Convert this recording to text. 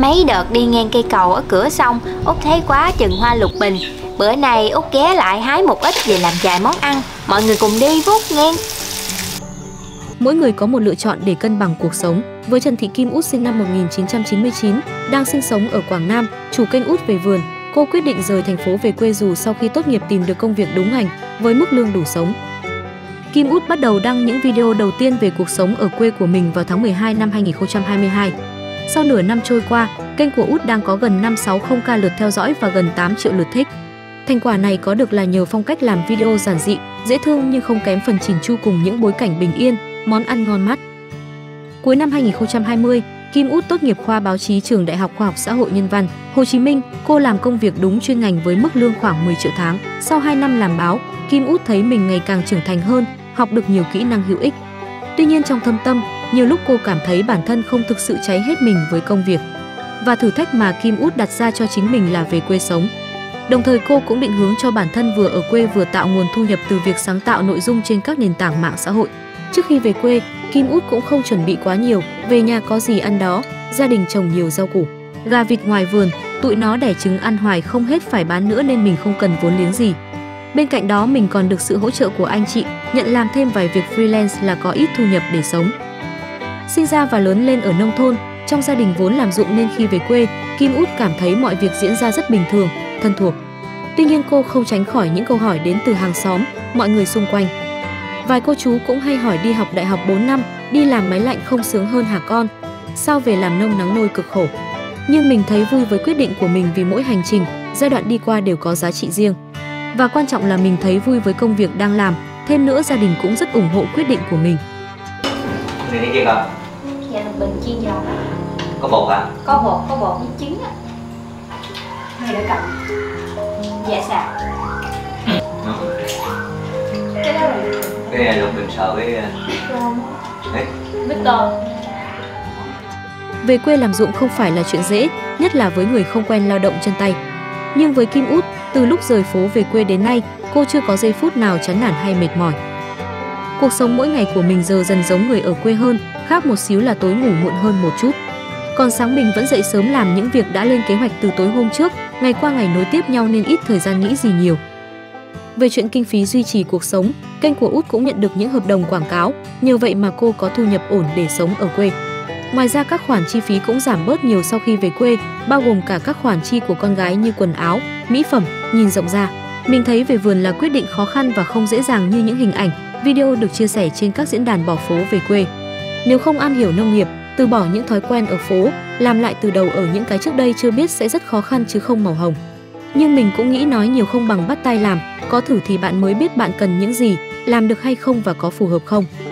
Mấy đợt đi ngang cây cầu ở cửa sông, Út thấy quá chừng hoa lục bình. Bữa nay Út ghé lại hái một ít về làm vài món ăn. Mọi người cùng đi Phúc nghe. Mỗi người có một lựa chọn để cân bằng cuộc sống. Với Trần Thị Kim Út sinh năm 1999, đang sinh sống ở Quảng Nam, chủ kênh Út về vườn, cô quyết định rời thành phố về quê dù sau khi tốt nghiệp tìm được công việc đúng ngành với mức lương đủ sống. Kim Út bắt đầu đăng những video đầu tiên về cuộc sống ở quê của mình vào tháng 12 năm 2022. Sau nửa năm trôi qua, kênh của Út đang có gần 560k lượt theo dõi và gần 8 triệu lượt thích. Thành quả này có được là nhờ phong cách làm video giản dị, dễ thương nhưng không kém phần chỉn chu cùng những bối cảnh bình yên, món ăn ngon mắt. Cuối năm 2020, Kim Út tốt nghiệp khoa báo chí trường Đại học Khoa học Xã hội Nhân văn, Hồ Chí Minh. Cô làm công việc đúng chuyên ngành với mức lương khoảng 10 triệu tháng. Sau 2 năm làm báo, Kim Út thấy mình ngày càng trưởng thành hơn, học được nhiều kỹ năng hữu ích. Tuy nhiên trong thâm tâm, nhiều lúc cô cảm thấy bản thân không thực sự cháy hết mình với công việc. Và thử thách mà Kim Út đặt ra cho chính mình là về quê sống. Đồng thời cô cũng định hướng cho bản thân vừa ở quê vừa tạo nguồn thu nhập từ việc sáng tạo nội dung trên các nền tảng mạng xã hội. Trước khi về quê, Kim Út cũng không chuẩn bị quá nhiều, về nhà có gì ăn đó, gia đình trồng nhiều rau củ, gà vịt ngoài vườn, tụi nó đẻ trứng ăn hoài không hết phải bán nữa nên mình không cần vốn liếng gì. Bên cạnh đó mình còn được sự hỗ trợ của anh chị, nhận làm thêm vài việc freelance là có ít thu nhập để sống. Sinh ra và lớn lên ở nông thôn, trong gia đình vốn làm ruộng nên khi về quê, Kim Út cảm thấy mọi việc diễn ra rất bình thường, thân thuộc. Tuy nhiên cô không tránh khỏi những câu hỏi đến từ hàng xóm, mọi người xung quanh. Vài cô chú cũng hay hỏi đi học đại học 4 năm, đi làm máy lạnh không sướng hơn hả con? Sao về làm nông nắng nôi cực khổ? Nhưng mình thấy vui với quyết định của mình vì mỗi hành trình, giai đoạn đi qua đều có giá trị riêng. Và quan trọng là mình thấy vui với công việc đang làm, thêm nữa gia đình cũng rất ủng hộ quyết định của mình. Này đi kia con? Dạ là bình chiên giòn. Có bột hả? Có bột với trứng á. Này đỡ cầm. Dạ sạc. Cái đó là cái này luộc mình sợ với Victor. Về quê làm ruộng không phải là chuyện dễ, nhất là với người không quen lao động chân tay. Nhưng với Kim Út, từ lúc rời phố về quê đến nay, cô chưa có giây phút nào chán nản hay mệt mỏi. Cuộc sống mỗi ngày của mình giờ dần giống người ở quê hơn, khác một xíu là tối ngủ muộn hơn một chút. Còn sáng mình vẫn dậy sớm làm những việc đã lên kế hoạch từ tối hôm trước, ngày qua ngày nối tiếp nhau nên ít thời gian nghĩ gì nhiều. Về chuyện kinh phí duy trì cuộc sống, kênh của Út cũng nhận được những hợp đồng quảng cáo, nhờ vậy mà cô có thu nhập ổn để sống ở quê. Ngoài ra các khoản chi phí cũng giảm bớt nhiều sau khi về quê, bao gồm cả các khoản chi của con gái như quần áo, mỹ phẩm. Nhìn rộng ra, mình thấy về vườn là quyết định khó khăn và không dễ dàng như những hình ảnh, video được chia sẻ trên các diễn đàn bỏ phố về quê. Nếu không am hiểu nông nghiệp, từ bỏ những thói quen ở phố, làm lại từ đầu ở những cái trước đây chưa biết sẽ rất khó khăn chứ không màu hồng. Nhưng mình cũng nghĩ nói nhiều không bằng bắt tay làm, có thử thì bạn mới biết bạn cần những gì, làm được hay không và có phù hợp không.